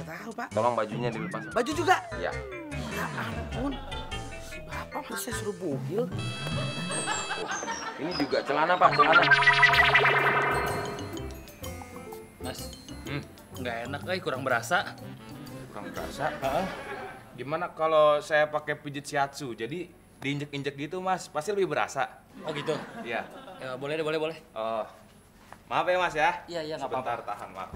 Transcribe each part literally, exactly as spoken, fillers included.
Nggak tahu, Pak. Tolong bajunya dilepas. Baju juga? Ya. Ya ampun. Si Bapak masih saya suruh bugil. Oh, ini juga celana, Pak, celana. Mas, Hmm, nggak enak, eh kurang berasa. kurang berasa. Heeh. Gimana kalau saya pakai pijit shiatsu? Jadi diinjek-injek gitu, Mas. Pasti lebih berasa. Oh gitu. Iya. Ya boleh deh, boleh boleh. Oh. Maaf ya, Mas ya. Iya iya nggak Sebentar apa-apa. tahan, Maaf.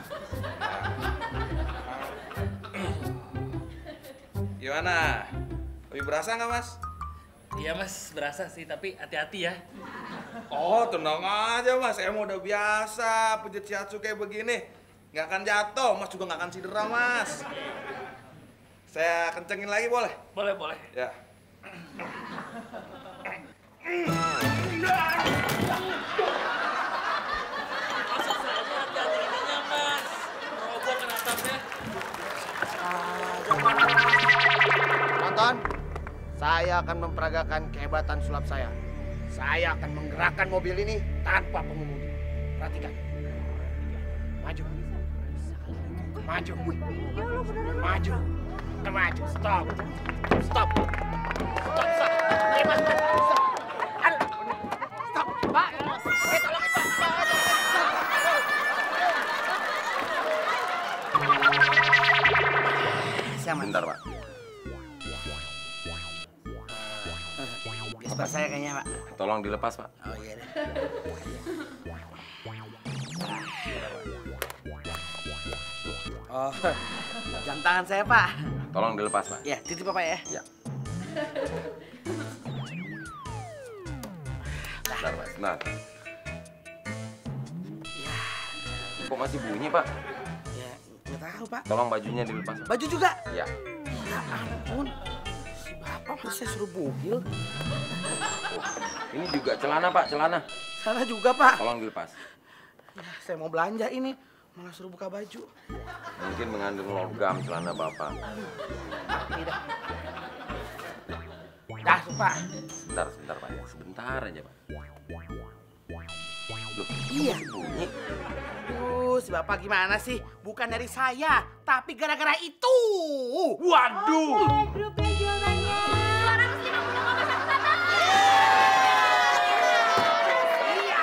Gimana? Lebih berasa nggak, Mas? Iya mas, berasa sih, tapi hati-hati ya. Oh, tenang aja, Mas. Saya mau udah biasa pijit shiatsu kayak begini. Nggak akan jatuh, Mas juga nggak akan cedera, Mas. Saya kencengin lagi boleh? Boleh boleh. Ya. Masa saya hati-hati ininya mas. Roboh kan atapnya. Nonton, saya akan memperagakan kehebatan sulap saya. Saya akan menggerakkan mobil ini tanpa pengemudi. Perhatikan. Maju. Maju. Maju. Maju. Stop. Stop. Stop. Stop. Eh, Mas, Mas. Stop. Aduh. Stop. Pak. Eh, tolongin, Pak. Pak, Saya aman. Bentar, Pak. Gesper saya kayaknya, Pak. Tolong dilepas, Pak. Oh iya deh. Oh, jam tangan saya, Pak. Tolong dilepas, Pak. Ya, titip Bapak ya. Ya. Bentar, Pak. Bentar. Ya, Kok masih bunyi, Pak? ya, nggak tahu, Pak. Tolong bajunya dilepas, Pak. Baju juga? Ya. Ya ampun. Si Bapak masih saya suruh bugil. Oh, ini juga celana, Pak, celana. Salah juga, Pak. Tolong dilepas. Ya, saya mau belanja ini. Malah suruh buka baju. Mungkin mengandung logam celana Bapak. Ini dah. Dah, Pak. Sebentar, sebentar, Pak. Sebentar aja, Pak. Loh, Iya. bunyi. Aduh, si Bapak gimana sih? Bukan dari saya, tapi gara-gara itu. Waduh! Oke, grupnya jualannya. dua ratus lima puluh koma satu satu. Iya.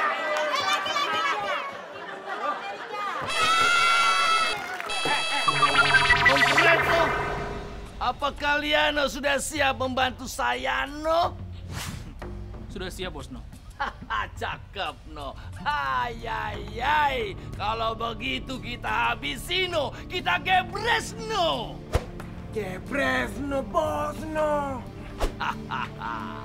Kompleto, apa kalian sudah siap membantu saya, no? Sudah siap bos no. Haha, cakep, no. Hai, hai, hai. Kalau begitu kita habisin, no. Kita gebres, no. Gebres no, bos no. Hahaha.